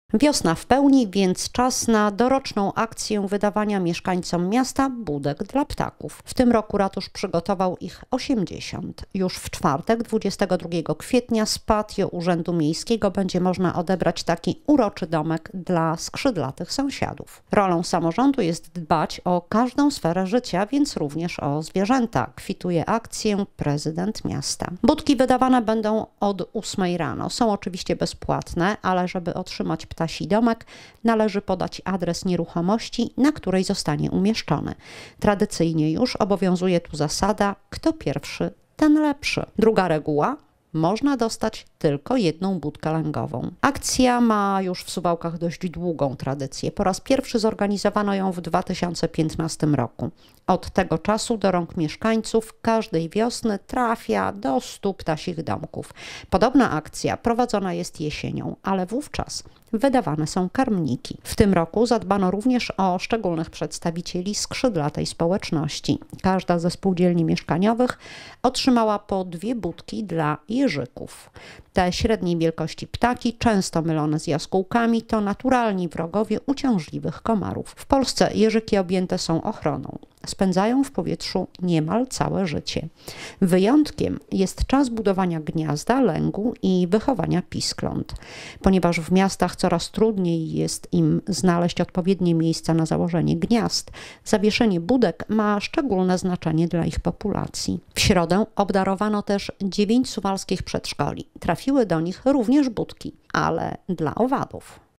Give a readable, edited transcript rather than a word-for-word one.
Wiosna w pełni, więc czas na doroczną akcję wydawania mieszkańcom miasta budek dla ptaków. W tym roku ratusz przygotował ich 80. Już w czwartek, 22 kwietnia, z patio Urzędu Miejskiego będzie można odebrać taki uroczy domek dla skrzydlatych sąsiadów. Rolą samorządu jest dbać o każdą sferę życia, więc również o zwierzęta. Kwituje akcję prezydent miasta. Budki wydawane będą od 8 rano. Są oczywiście bezpłatne, ale żeby otrzymać ptasi domek, należy podać adres nieruchomości, na której zostanie umieszczony. Tradycyjnie już obowiązuje tu zasada: kto pierwszy, ten lepszy. Druga reguła: można dostać tylko jedną budkę lęgową. Akcja ma już w Suwałkach dość długą tradycję. Po raz pierwszy zorganizowano ją w 2015 roku. Od tego czasu do rąk mieszkańców każdej wiosny trafia do 100 ptasich domków. Podobna akcja prowadzona jest jesienią, ale wówczas wydawane są karmniki. W tym roku zadbano również o szczególnych przedstawicieli skrzydlatej społeczności. Każda ze spółdzielni mieszkaniowych otrzymała po 2 budki dla jeżyków. Te średniej wielkości ptaki, często mylone z jaskółkami, to naturalni wrogowie uciążliwych komarów. W Polsce jeżyki objęte są ochroną. Spędzają w powietrzu niemal całe życie. Wyjątkiem jest czas budowania gniazda, lęgu i wychowania piskląt. Ponieważ w miastach coraz trudniej jest im znaleźć odpowiednie miejsca na założenie gniazd, zawieszenie budek ma szczególne znaczenie dla ich populacji. W środę obdarowano też 9 suwalskich przedszkoli. Trafiły do nich również budki, ale dla owadów.